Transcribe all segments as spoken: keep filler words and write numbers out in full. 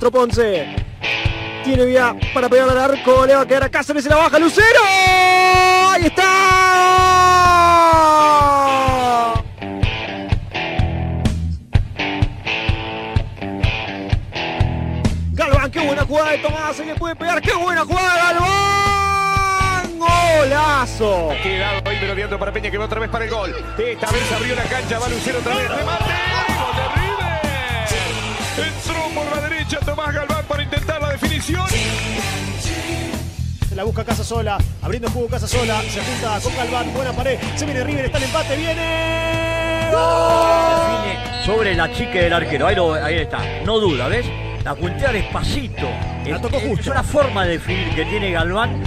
Castro Ponce. Tiene vía para pegar al arco. Le va a quedar a Cáceres y la baja Lucero. ¡Ahí está! Galván, qué buena jugada de Tomás. Se le puede pegar. ¡Qué buena jugada, Galván! ¡Golazo! Ha quedado ahí merodeando para Peña, que va otra vez para el gol. Esta vez abrió la cancha. Va Lucero otra vez. ¡Remate! ¡Gol de River! Entró por la derecha Tomás Galván para intentar la definición. Se la busca Casasola, abriendo el juego Casasola, se junta con Galván, buena pared, se viene River, está el empate, viene... ¡Gol! Define sobre la chica del arquero, ahí, lo, ahí está, no duda, ¿ves? La puntea despacito. La es, tocó justo. Es una forma de definir que tiene Galván.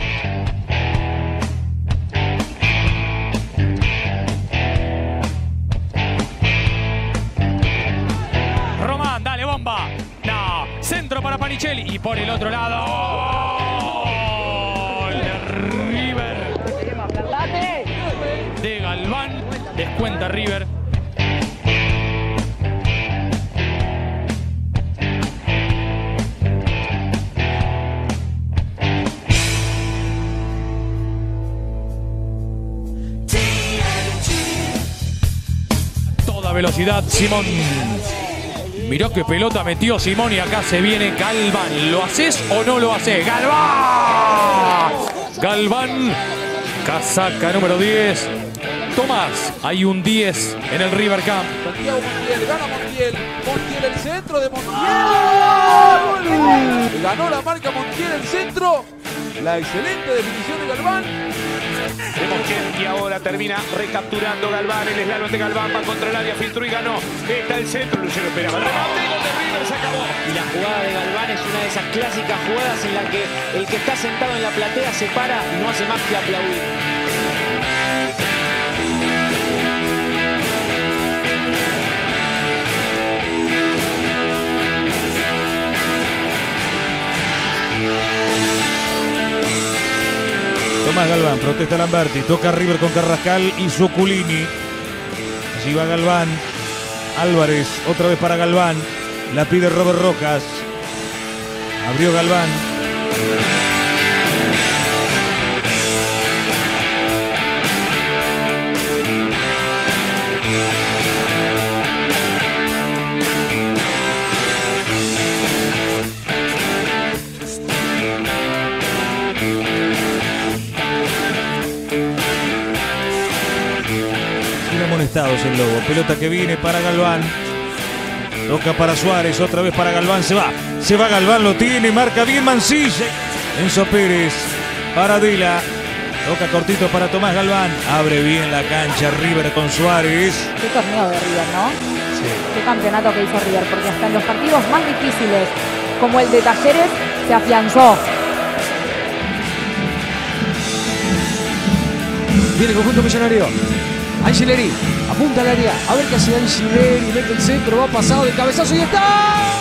Román, dale, bomba. No, centro para Panicelli y por el otro lado... de Galván, descuenta River. Toda velocidad, Simón. Miró qué pelota metió Simón y acá se viene Galván. ¿Lo haces o no lo haces? ¡Galván! Galván, casaca número diez. Tomás, hay un diez en el River Camp. Santiago Montiel, gana Montiel. Montiel el centro de Montiel. ¡Gol! Ganó la marca Montiel el centro. La excelente definición de Galván. De Montiel, y ahora termina recapturando Galván. El eslalon de Galván va contra el área, filtró y ganó. Está el centro, Lucero esperaba. El remate, gol de River, se acabó. Y la jugada de Galván es una de esas clásicas jugadas en la que el que está sentado en la platea se para y no hace más que aplaudir. Tomás Galván, protesta Lamberti, toca River con Carrascal y Zuculini. Allí va Galván, Álvarez, otra vez para Galván, la pide Robert Rojas, abrió Galván. Amonestados el Lobo, pelota que viene para Galván, toca para Suárez, otra vez para Galván, se va, se va Galván, lo tiene, marca bien Mancilla, Enzo Pérez, para Dila, toca cortito para Tomás Galván, abre bien la cancha River con Suárez. Qué torneo de River, ¿no? Sí. Qué campeonato que hizo River, porque hasta en los partidos más difíciles, como el de Talleres, se afianzó. Viene el conjunto millonario. Angeleri, apunta al área, a ver qué hace Angeleri, mete el centro, va pasado de cabezazo y está.